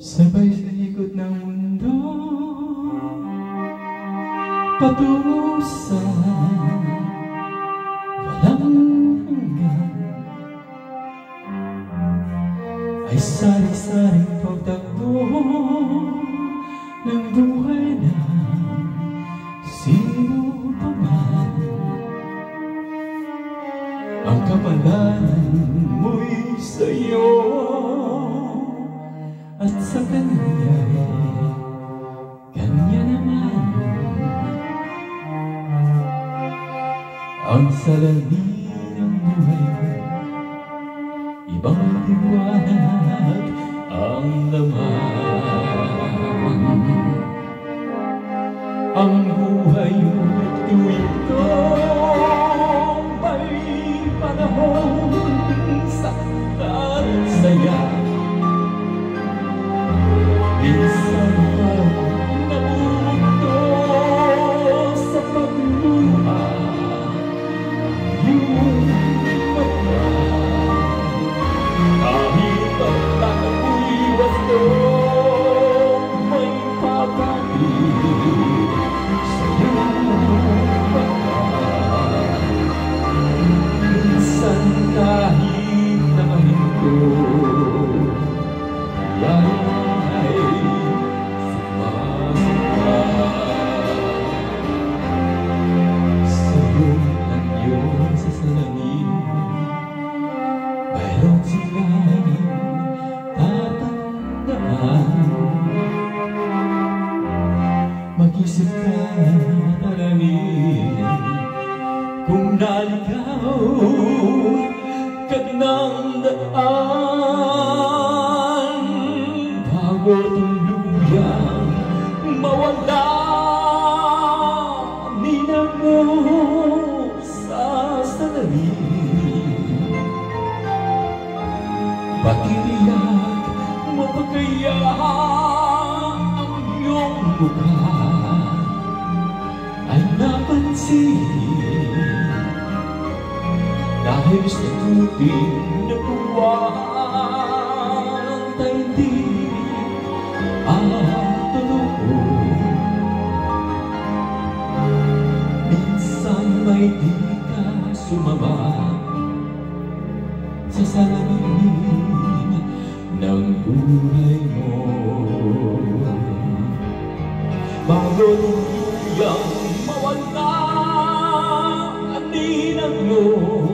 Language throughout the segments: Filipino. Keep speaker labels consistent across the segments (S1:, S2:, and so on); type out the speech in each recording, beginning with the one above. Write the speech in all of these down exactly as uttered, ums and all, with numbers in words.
S1: Sabay sa ikot ng mundo, patungo sa walang hanggan, ay sari-saring pagtakbo ng buhay na sino pa man. Ang kapalaran mo'y sa'yo at sa kanya'y kanya naman. Ang salamin ng buhay mo, ibang liwanag ang laman. Ang buhay mo't tuwing ko may panahon saktan saya. Minsan pa nabuto sa pagluha yung mata. Kahit ang tako'y wasto, may papalit sa iyong mata. Minsan kahit na mahinto, ay sumasamba sa iyong anyo sa salamin. Mayroon silang tatandaan. Mag-isip ka talamin kung naligaw ka ng daan, bago tuluyang mawala ninang mo sa salamin. Patiriyak mo pa kaya ang iyong mukha ay napansin, dahil sa tuting na buwan tayo hindi at totoo. Minsan may di ka sumama sa salamin ng buhay mo, bago tuluyang mawala ang ninang mo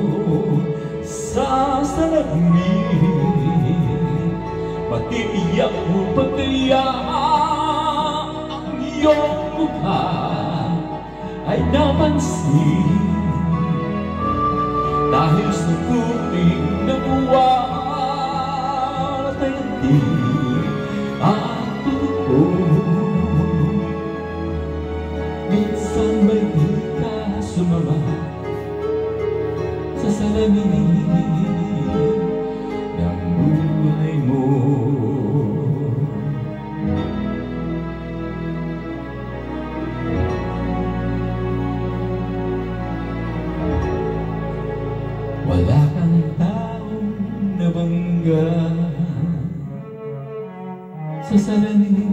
S1: sa salamin. Matitiyak mo pa kaya ang iyong mukha ay napansin, dahil sa tuwing na buwan at hindi at totoo. Minsan may di ka sumama sa salamin ng buhay mo. Wala kang taong nabangga sa salamin